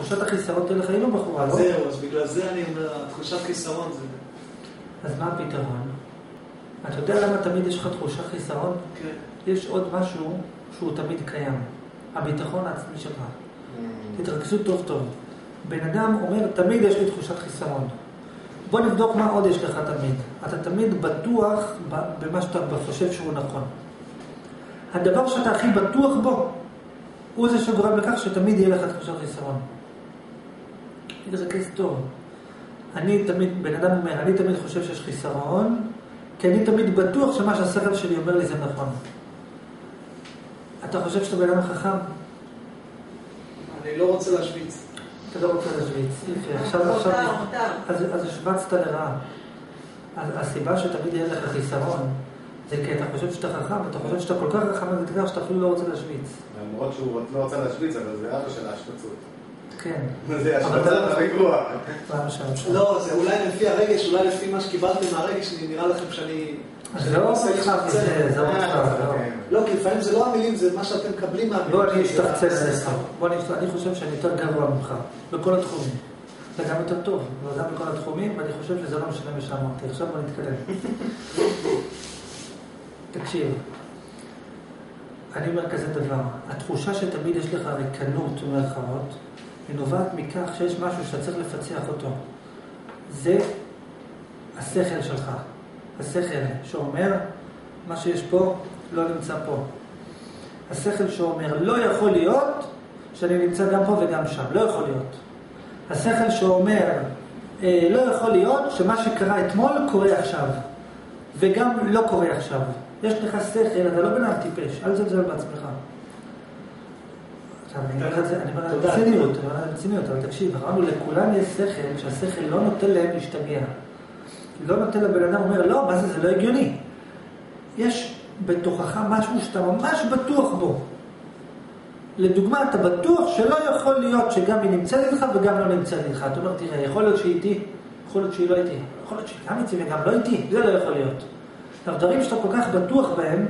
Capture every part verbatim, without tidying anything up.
תחושת החיסרון תהיה לך עם הבחורה, לא? זהו, אז בגלל זה אני אומר, תחושת חיסרון זה... אז מה הפתרון? אתה יודע למה תמיד יש לך תחושת חיסרון? כן. יש עוד משהו שהוא תמיד קיים. הביטחון העצמי שלך. תתרכזו טוב טוב. בן אדם אומר, תמיד יש לי תחושת חיסרון. בוא נבדוק מה עוד יש לך תמיד. אתה תמיד בטוח במה שאתה חושב שהוא נכון. הדבר שאתה הכי בטוח בו, הוא זה שגורם לכך שתמיד יהיה לך תחושת חיסרון. זה קייס טוב. אני תמיד, בן אדם אומר, אני תמיד חושב שיש חיסרון, כי אני תמיד בטוח שמה שהשכל שלי אומר לי זה נכון. אתה חושב שאתה בן אדם חכם? אני לא רוצה להשוויץ. אתה לא רוצה להשוויץ. עכשיו, עכשיו, אז השווצת לרעה. הסיבה שתמיד יהיה לך חיסרון, זה כי אתה חושב שאתה חכם, אתה חושב שאתה כל כך חכם ותקרא שאתה אפילו לא רוצה להשוויץ. למרות שהוא לא רוצה להשוויץ, אבל זה אבא של ההשפצות. כן. זה השפצת הרגוע. לא, זה אולי לפי הרגש, אולי לפי מה שקיבלתם מהרגש, נראה לכם שאני... זה לא מצחק, זה לא מצחק. לא, כי לפעמים זה לא המילים, זה מה שאתם מקבלים מהמילים. בוא אני אשתחצן לך. בוא אני חושב שאני יותר גרוע ממך, בכל התחומים. וגם יותר טוב, וגם בכל התחומים, ואני חושב שזה לא משנה מה שאמרתי. עכשיו בוא נתקדם. תקשיב, אני אומר כזה דבר, התחושה שתמיד יש לך ריקנות ומרכאות, היא נובעת מכך שיש משהו שאתה צריך לפצח אותו. זה השכל שלך. השכל שאומר, מה שיש פה לא נמצא פה. השכל שאומר, לא יכול להיות שאני נמצא גם פה וגם שם. לא יכול להיות. השכל שאומר, אה, לא יכול להיות שמה שקרה אתמול קורה עכשיו. וגם לא קורה עכשיו. יש לך שכל, אתה לא בן אדם טיפש. אל תזלזל בעצמך. עכשיו, אני אומר את זה, אני אומר את זה בציניות, אני אומר את זה בציניות, אבל תקשיב, אמרנו, לכולם יש שכל, שהשכל לא נותן להם להשתגע. לא נותן לבן אדם, אומר, לא, מה זה, זה לא הגיוני. יש בתוכך משהו שאתה ממש בטוח בו. לדוגמה, אתה בטוח שלא יכול להיות שגם היא נמצאת איתך וגם לא נמצאת איתך. אתה אומר, תראה, יכול להיות שהיא איתי, יכול להיות שהיא לא איתי, יכול להיות שהיא גם איתי וגם לא איתי, זה לא יכול להיות. הדברים שאתה כל כך בטוח בהם,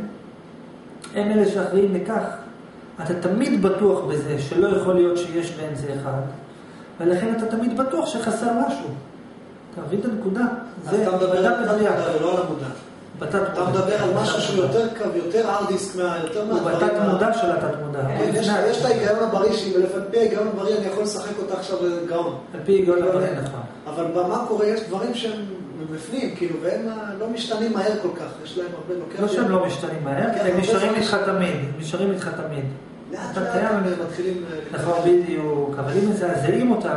הם אלה שאחראים לכך. אתה תמיד בטוח בזה שלא יכול להיות שיש בין זה אחד, ולכן אתה תמיד בטוח שחסר משהו. אתה מבין את הנקודה? אז אתה מדבר על המודע ולא על המודע. אתה מדבר על משהו שהוא יותר קו, יותר הרדיסק, יותר מהדברים. הוא בתת מודע של התת מודע. יש את ההיגיון הבריא שהיא, ולפי ההיגיון הבריא אני יכול לשחק אותה עכשיו לגאון. על פי ההיגיון הבריא נכון. אבל במה קורה יש דברים שהם בפנים, כאילו, והם לא משתנים מהר כל כך. יש להם הרבה לוקח. לא שהם לא משתנים מהר, הם נשארים איתך תמיד. נשארים איתך תמיד. לאט לאט הם מתחילים... נכון, בדיוק. אבל אם מזעזעים אותם,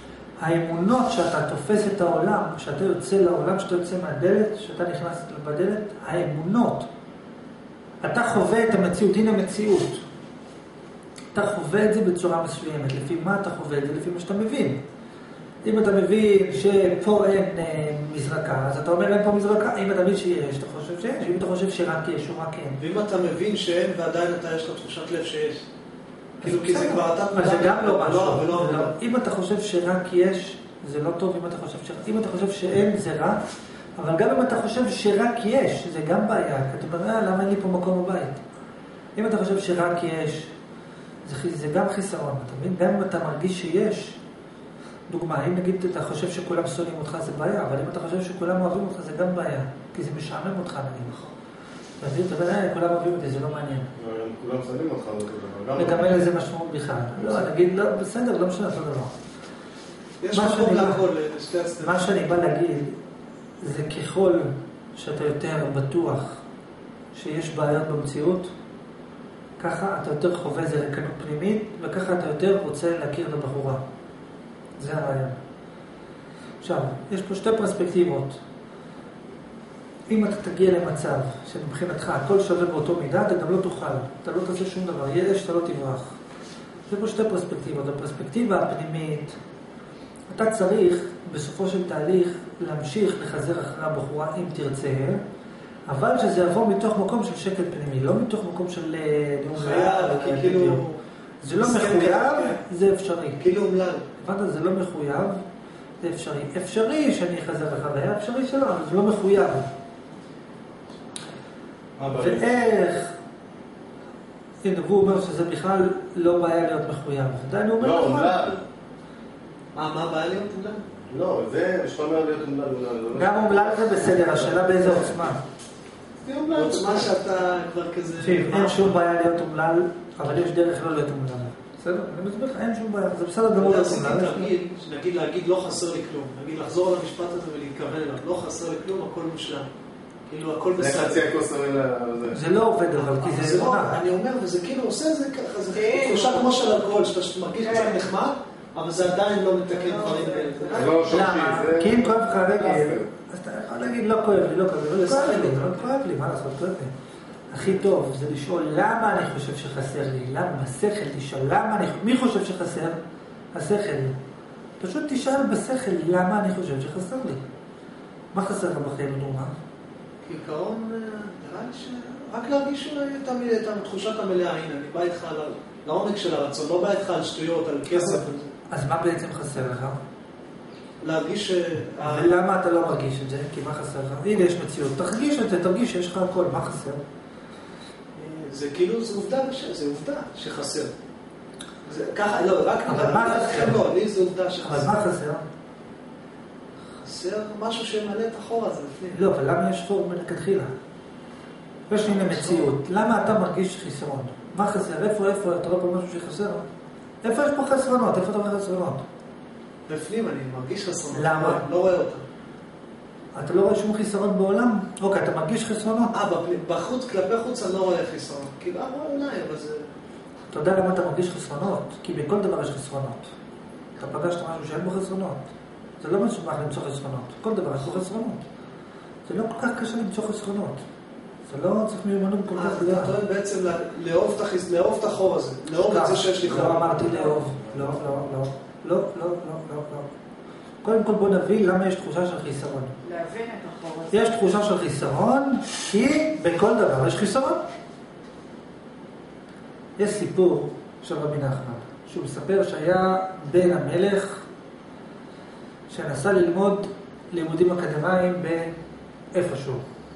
האמונות שאתה תופס את העולם, כשאתה יוצא לעולם, כשאתה יוצא מהדלת, כשאתה נכנס בדלת, האמונות. אתה חווה את המציאות, הנה המציאות. אתה חווה את זה בצורה מסוימת. לפי מה אתה חווה את זה? לפי מה שאתה מבין. אם אתה מבין שפה אין מזרקה, אז אתה אומר אין פה מזרקה. אם אתה מבין שיש, אתה חושב שיש. אם אתה חושב שרק יש או רק אין. ואם אתה מבין שאין ועדיין אתה יש לך תחושת לב שיש. כאילו, כי זה כבר אתה... אז זה גם לא משהו. אם אתה חושב שרק יש, זה לא טוב. אם אתה חושב ש... אם אתה חושב שאין, זה רע. אבל גם אם אתה חושב שרק יש, זה גם בעיה. כי אתה אומר, למה אין לי פה מקום בבית? אם אתה חושב שרק יש, זה גם חיסרון. אתה מבין? גם אם אתה מרגיש שיש, דוגמה, אם נגיד אתה חושב שכולם שונאים אותך, זה בעיה. אבל אם אתה חושב שכולם אוהבים אותך, זה גם בעיה. כי זה משעמם אותך, נגיד. תבין, אתה יודע, כולם אוהבים אותי, זה לא מעניין. כולם שונאים אותך, וגם אין לזה משמעות בכלל. לא, נגיד, לא, בסדר, לא משנה, אותו דבר. יש מקום להכל, לשתי הצדדים. מה שאני בא להגיד, זה ככל שאתה יותר בטוח שיש בעיות במציאות, ככה אתה יותר חווה איזה ריקנות פנימית, וככה אתה יותר רוצה להכיר את הבחורה. זה הרעיון. עכשיו, יש פה שתי פרספקטיבות. אם אתה תגיע למצב שמבחינתך הכל שווה באותו מידה, אתה גם לא תוכל. אתה לא תעשה שום דבר. יהיה שאתה לא תברח. זה פה שתי פרספקטיבות. הפרספקטיבה הפנימית, אתה צריך בסופו של תהליך להמשיך לחזר אחרי הבחורה אם תרצה, אבל שזה יבוא מתוך מקום של שקט פנימי, לא מתוך מקום של... חייב, כאילו... זה לא מחויב, זה אפשרי. כאילו אומלל. הבנת, זה לא מחויב, זה אפשרי. אפשרי שאני אחזר לחוויה, אפשרי שלא, אבל זה לא מחויב. ואיך... הנה, הוא אומר שזה בכלל לא בעיה להיות מחויב. עדיין הוא אומר... לא, אומלל. מה, מה הבעיה להיות אומלל? לא, זה משתמע להיות אומלל. גם אומלל זה בסדר, השאלה באיזה עוצמה. עוצמה שאתה כבר כזה... אין שום בעיה להיות אומלל, אבל יש דרך לא להיות אומלל. בסדר? אני מסביר לך, אין שום בעיה, זה בסדר גמור להיות אומלל. נגיד להגיד לא חסר לי כלום, נגיד לחזור על המשפט הזה ולהתכוון אליו, לא חסר לי כלום, הכל מושלם. כאילו הכל בסדר. זה חצי הכוס המילה לזה. זה לא עובד אבל, כי זה אמונה. אני אומר, וזה כאילו עושה זה ככה, זה תחושה כמו של אלכוהול, שאתה מרגיש קצת נחמד, אבל זה עדיין לא מתקן דברים כאלה. למה? כי אם כואב לך רגל, אז אתה יכול להגיד לא כואב לי, לא כואב לי, לא כואב לי, לא כואב לי, מה לעשות, כואב לי. הכי טוב זה לשאול למה אני חושב שחסר לי, למה, בשכל תשאל, למה אני, מי חושב שחסר? השכל. פשוט תשאל בשכל למה אני חושב שחסר לי. מה חסר לך בחיים בדומה? כעיקרון, נראה לי ש... רק להרגיש את התחושת המלאה, הנה, אני בא איתך לעומק של הרצון, לא בא איתך על שטויות, על כסף. אז מה בעצם חסר לך? להרגיש ש... ולמה אתה לא מרגיש את זה? כי מה חסר לך? הנה יש מציאות, תרגיש את זה, תרגיש שיש לך הכל, מה חסר? זה כאילו, זה עובדה, זה עובדה שחסר. זה ככה, לא, רק... אבל מה חסר? לא, לי זה עובדה שחסר. אבל מה חסר? חסר משהו שמלא את החור הזה לפני. לא, אבל למה יש חור מלכתחילה? יש לי מציאות, למה אתה מרגיש חיסרון? מה חסר? איפה, איפה, אתה רואה פה משהו שחסר? איפה יש פה חסרונות? איפה אתה רואה חסרונות? בפנים אני מרגיש חסרונות. למה? לא רואה אותם. אתה לא רואה שום חיסרון בעולם? אוקיי, אתה מרגיש חסרונות? אה, בחוץ, כלפי חוץ אני לא רואה חיסרון. כאילו, אה, אולי, אבל זה... אתה יודע למה אתה מרגיש חסרונות? כי בכל דבר יש חסרונות. אתה פגשת משהו שאין בו חסרונות. זה לא מסובך למצוא חסרונות. כל דבר יש בו חסרונות. זה לא כל כך קשה למצוא חסרונות. זה לא צריך מיומנות כל כך גדולה. אתה טוען בעצם לאהוב את החור הזה. לאהוב את זה שיש לי חור. לא אמרתי לאהוב. לא, לא, לא. לא, לא, לא, לא, לא. קודם כל בוא נבין למה יש תחושה של חיסרון. להבין את החור הזה. יש תחושה של חיסרון, כי בכל דבר יש חיסרון. יש סיפור של רבי נחמן, שהוא מספר שהיה בן המלך, שנסע ללמוד לימודים אקדמיים באיפשהו.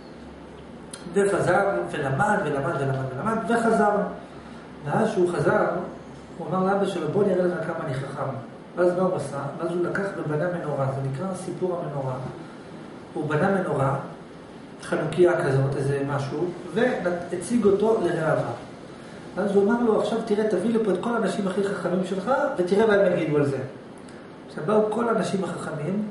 וחזר ולמד ולמד ולמד ולמד וחזר. ואז שהוא חזר, הוא אמר לאבא שלו, בוא נראה לך כמה אני חכם. ואז מה הוא עשה? ואז הוא לקח ובנה מנורה, זה נקרא סיפור המנורה. הוא בנה מנורה, חנוכיה כזאת, איזה משהו, והציג אותו לרעבה. ואז הוא אמר לו, עכשיו תראה, תביא לפה את כל האנשים הכי חכמים שלך, ותראה מה הם יגידו על זה. עכשיו באו כל האנשים החכמים,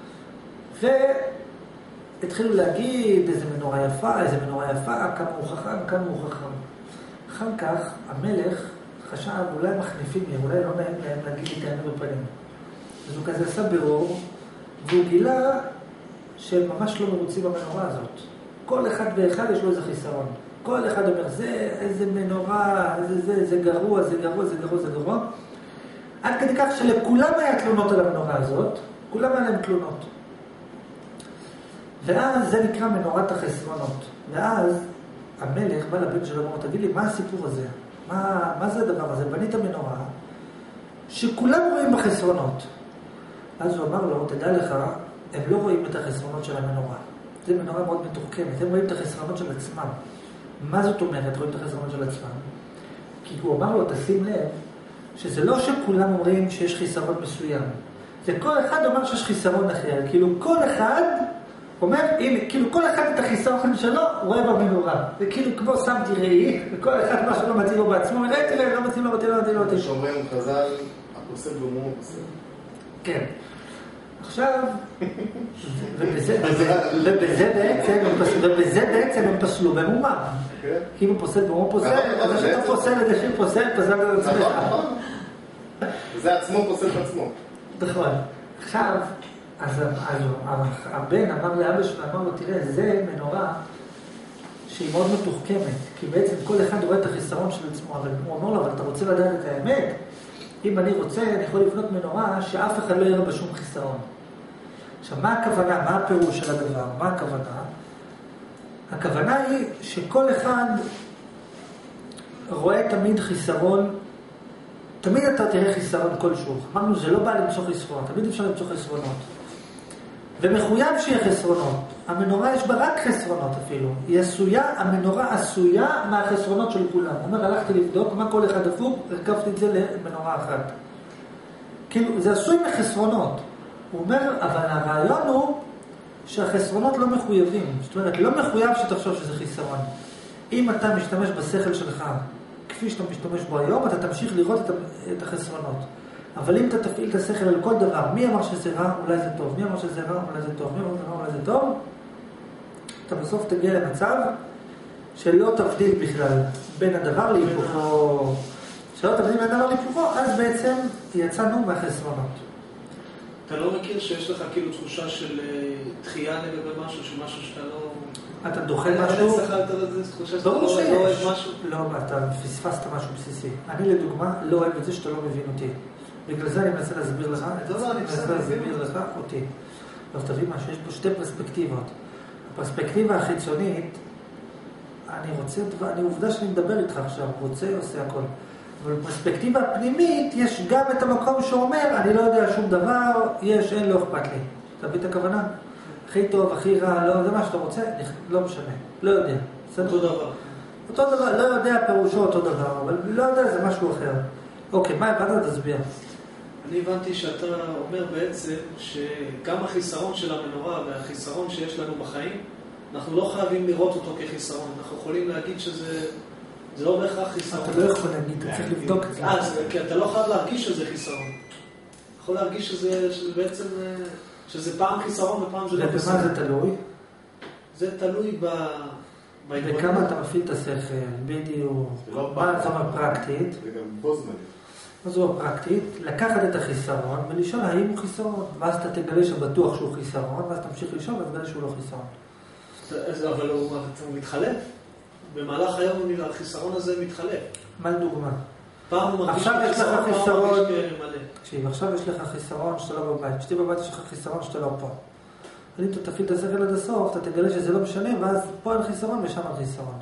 והתחילו להגיד איזה מנורה יפה, איזה מנורה יפה, כמה הוא חכם, כמה הוא חכם. אחר כך המלך חשב, אולי מחניפים לי, אולי לא נעים להם להגיד לי את האמת בפנים. אז הוא כזה עשה בירור, והוא גילה שהם ממש לא מרוצים במנורה הזאת. כל אחד ואחד יש לו איזה חיסרון. כל אחד אומר, זה איזה מנורה, זה, זה, זה גרוע, זה גרוע, זה גרוע, זה גרוע. עד כדי כך שלכולם היה תלונות על המנורה הזאת, כולם היה להם תלונות. ואז זה נקרא מנורת החסרונות. ואז המלך בא לבן שלו ואומר, תגיד לי, מה הסיפור הזה? מה, מה זה הדבר הזה? בנית מנורה שכולם רואים בחסרונות. אז הוא אמר לו, תדע לך, הם לא רואים את החסרונות של המנורה. זה מנורה מאוד מתוחכמת, הם רואים את החסרונות של עצמם. מה זאת אומרת, רואים את החסרונות של עצמם? כי הוא אמר לו, תשים לב, שזה לא שכולם אומרים שיש חיסרון מסוים. זה כל אחד אומר שיש חיסרון אחר. כאילו כל אחד אומר, הנה, כאילו כל אחד את החיסרון שלו רואה במנורה. זה כאילו כמו שמתי ראי, וכל אחד מה שלא מתאים לו בעצמו, ראי תראה, לא מתאים לו, מתאים לו, מתאים לו. שאומרים חז"ל, הפוסל במומו פוסל. כן. עכשיו, ובזה בעצם הם פסלו במומם. כי אם הוא פוסל במומו פוסל, אז שאתה פוסל את זה שהוא פוסל, פסל את עצמך. זה עצמו פוסל את עצמו. נכון. עכשיו, אז הבן אמר לאבא שלו, אמר לו, תראה, זה מנורה שהיא מאוד מתוחכמת, כי בעצם כל אחד רואה את החיסרון של עצמו, אבל הוא אמר לו, אבל אתה רוצה לדעת את האמת? אם אני רוצה, אני יכול לבנות מנורה שאף אחד לא יראה בשום חיסרון. עכשיו, מה הכוונה? מה הפירוש של הדבר? מה הכוונה? הכוונה היא שכל אחד רואה תמיד חיסרון, תמיד אתה תראה חיסרון כלשהו. אמרנו, זה לא בא למצוא חסרונות, תמיד אפשר למצוא חסרונות. ומחויב שיהיה חסרונות. המנורה יש בה רק חסרונות אפילו. היא עשויה, המנורה עשויה מהחסרונות של כולם. הוא אומר, הלכתי לבדוק מה כל אחד הפוך, הרכבתי את זה למנורה אחת. כאילו, זה עשוי מחסרונות. הוא אומר, אבל הרעיון הוא שהחסרונות לא מחויבים. זאת אומרת, לא מחויב שתחשוב שזה חיסרון. אם אתה משתמש בשכל שלך, כפי שאתה משתמש בו היום, אתה תמשיך לראות את החסרונות. אבל אם אתה תפעיל את השכל על כל דבר, מי אמר שזה רע, אולי זה טוב. מי אמר שזה רע, אולי זה טוב. מי אמר שזה רע, אולי זה טוב. אתה בסוף תגיע למצב שלא תבדיל בכלל בין הדבר להיפוכו. שלא תבדיל בין הדבר להיפוכו, אז בעצם יצאנו מהחסרונות. אתה לא מכיר שיש לך כאילו תחושה של דחייה לגבי משהו, של משהו שאתה לא... אתה דוחה משהו? אין לך איזה תחושה שאתה ברור לא שיש. אוהב משהו? לא, אתה פספסת משהו בסיסי. אני לדוגמה לא אוהב את זה שאתה לא מבין אותי. בגלל זה אני מנסה להסביר לך, לא, לא, אני מנסה להסביר לך אותי. אז תבין מה, שיש פה שתי פרספקטיבות. הפרספקטיבה החיצונית, אני רוצה, אני עובדה שאני מדבר איתך עכשיו, רוצה, עושה הכל. אבל בפרספקטיבה הפנימית, יש גם את המקום שאומר, אני לא יודע שום דבר, יש, אין, לא אכפת לי. אתה מבין את הכוונה? הכי טוב, הכי רע, לא, זה מה שאתה רוצה, לא משנה, לא יודע. אותו דבר. אותו דבר, לא יודע פירושו אותו דבר, אבל לא יודע, זה משהו אחר. אוקיי, מה הבנת? תסביר. אני הבנתי שאתה אומר בעצם שגם החיסרון של המנורה והחיסרון שיש לנו בחיים, אנחנו לא חייבים לראות אותו כחיסרון. אנחנו יכולים להגיד שזה זה לא בהכרח חיסרון. אתה לא יכול להגיד, אתה צריך לבדוק את זה. אה, כי אתה לא חייב להרגיש שזה חיסרון. אתה יכול להרגיש שזה, שזה בעצם, שזה פעם חיסרון ופעם זה לא חיסרון. ובמה זה תלוי? זה תלוי ב... וכמה אתה מפעיל את השכל, בדיוק. מה זאת אומרת פרקטית? זה גם בו זמנית. מה זו הפרקטית? לקחת את החיסרון ולשאול האם הוא חיסרון. ואז אתה תגלה שבטוח שהוא חיסרון, ואז תמשיך לשאול ותגלה שהוא לא חיסרון. אבל הוא מתחלף. במהלך היום החיסרון הזה מתחלף. מה לדוגמה? פעם הוא מרגיש כחיסרון, פעם הוא מרגיש כמלא. תקשיב, עכשיו יש לך חיסרון שאתה לא בבית. כשאתה בבית יש לך חיסרון שאתה לא פה. אבל אם אתה תפעיל את השכל עד הסוף, אתה תגלה שזה לא משנה, ואז פה אין חיסרון ושם אין חיסרון.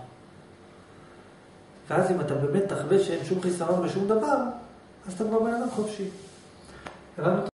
ואז אם אתה באמת תחווה שאין שום חיסרון בשום דבר, אז אתה כבר בן אדם חופשי. הבנו?